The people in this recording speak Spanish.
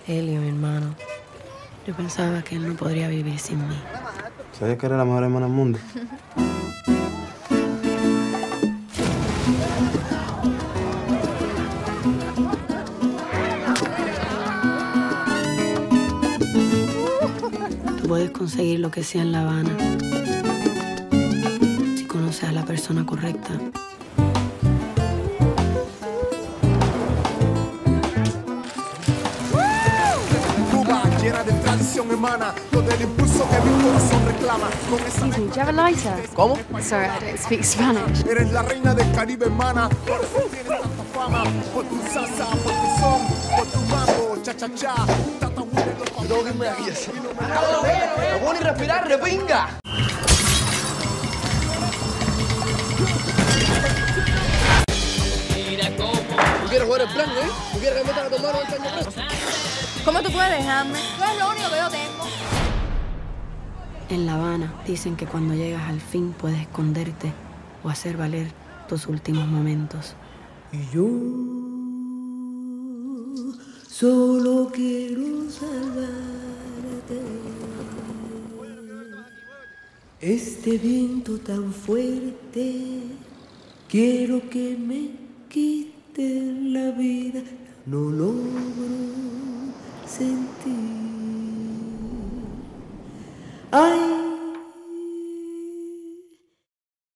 Helio, mi hermano. Yo pensaba que él no podría vivir sin mí. ¿Sabías que eres la mejor hermana del mundo? Tú puedes conseguir lo que sea en La Habana si conoces a la persona correcta. Llena de tradición emana, todo el impulso que mi corazón reclama. Con esa Excuse me, do you have a lighter? ¿Cómo? Sorry, I don't speak Spanish. Eres la reina del Caribe, hermana. Por eso tienes tanta fama. Por tu salsa, por tu son, por tu mambo, cha-cha-cha. Tata Willy, los papás. Tengo que irme aquí. No puedo ni respirar, repinga. ¿Tú quieres jugar el plan, ¿Tú quieres que me metan a tomar 20 años preso? ¿Cómo tú puedes dejarme? Tú eres lo único que yo tengo. En La Habana dicen que cuando llegas al fin puedes esconderte o hacer valer tus últimos momentos. Y yo solo quiero salvarte. Este viento tan fuerte, quiero que me quite la vida. No lo